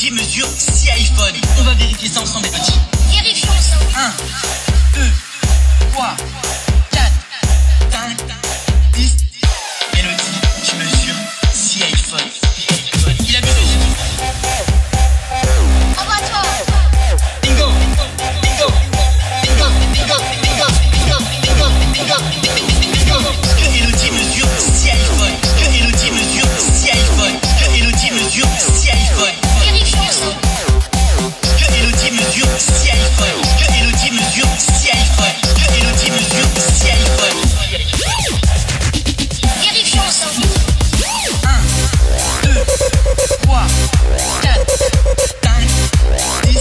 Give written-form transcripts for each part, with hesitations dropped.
Elodie mesure 6 iPhone. On va vérifier ça ensemble, les petits. Vérifions ensemble. 1, 2, 3, 4, 5, 10. Elodie, tu mesures 6 iPhone. Il a vu juste. Envoie-toi. Bingo, bingo, bingo, bingo, bingo, bingo, bingo, bingo, bingo. Que Elodie mesure 6 iPhone. Que Elodie mesure 6 iPhone. Que Elodie mesure 6 iPhone. Vérifions ensemble. Que Elodie mesure 6 iPhone. Que Elodie mesure 6 iPhone. Que Elodie mesure 6 iPhone. Vérifions ensemble. 1, 2, 3, 4, 5, 10.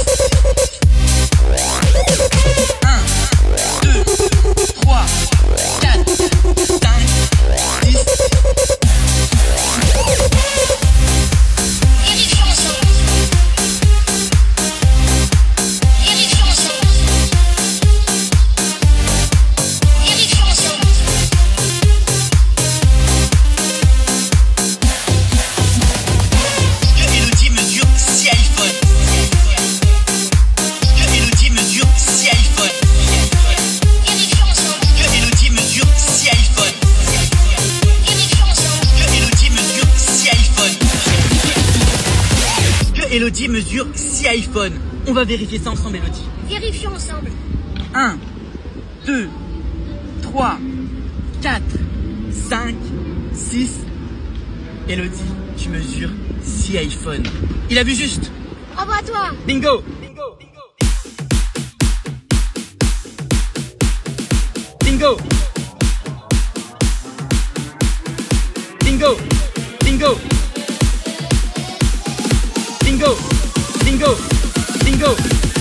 1, 2, 3, 4, 5, 10. Vérifions ensemble. Vérifions ensemble. Vérifions ensemble. Que Elodie mesure 6 iPhone. Que Elodie mesure 6 iPhone. Vérifions ensemble. Que Elodie mesure 6 iPhone. Vérifions ensemble. Que Elodie mesure 6 iPhone. Que Elodie mesure 6 iPhone. On va vérifier ça ensemble, Elodie. Vérifions ensemble. 1, 2, 3, 4, 5, 6. Elodie, tu mesures 6 iPhone. Il a vu juste. Envoie-toi. Bingo, bingo, bingo. Bingo. Bingo. Bingo. Bingo. Bingo. Bingo.